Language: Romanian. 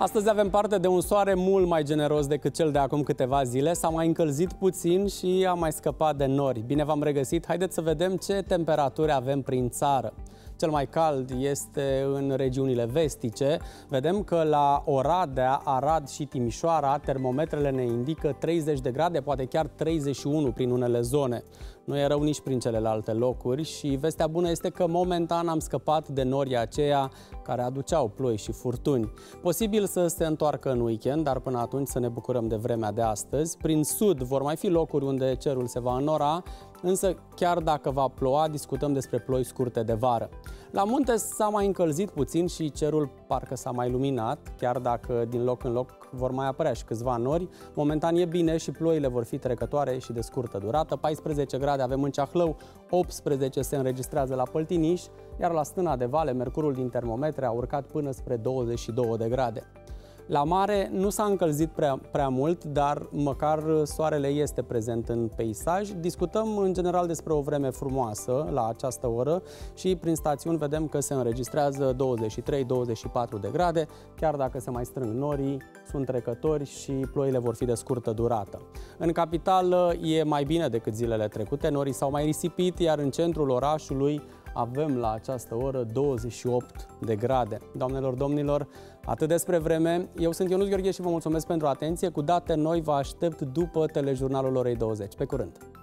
Astăzi avem parte de un soare mult mai generos decât cel de acum câteva zile. S-a mai încălzit puțin și a mai scăpat de nori. Bine v-am regăsit! Haideți să vedem ce temperaturi avem prin țară. Cel mai cald este în regiunile vestice. Vedem că la Oradea, Arad și Timișoara termometrele ne indică 30 de grade, poate chiar 31 prin unele zone. Nu e rău nici prin celelalte locuri și vestea bună este că momentan am scăpat de norii aceia care aduceau ploi și furtuni. Posibil să se întoarcă în weekend, dar până atunci să ne bucurăm de vremea de astăzi. Prin sud vor mai fi locuri unde cerul se va înora, însă chiar dacă va ploua, discutăm despre ploi scurte de vară. La munte s-a mai încălzit puțin și cerul parcă s-a mai luminat, chiar dacă din loc în loc vor mai apărea și câțiva nori. Momentan e bine și ploile vor fi trecătoare și de scurtă durată. 14 grade avem în Ceahlău, 18 se înregistrează la Păltiniș, iar la Stâna de Vale mercurul din termometre a urcat până spre 22 de grade. La mare nu s-a încălzit prea mult, dar măcar soarele este prezent în peisaj. Discutăm în general despre o vreme frumoasă la această oră și prin stațiuni vedem că se înregistrează 23-24 de grade, chiar dacă se mai strâng norii, sunt trecători și ploile vor fi de scurtă durată. În capitală e mai bine decât zilele trecute, norii s-au mai risipit, iar în centrul orașului avem la această oră 28 de grade. Doamnelor, domnilor, atât despre vreme. Eu sunt Ionuț Gheorghe și vă mulțumesc pentru atenție. Cu date noi vă aștept după telejurnalul orei 20. Pe curând!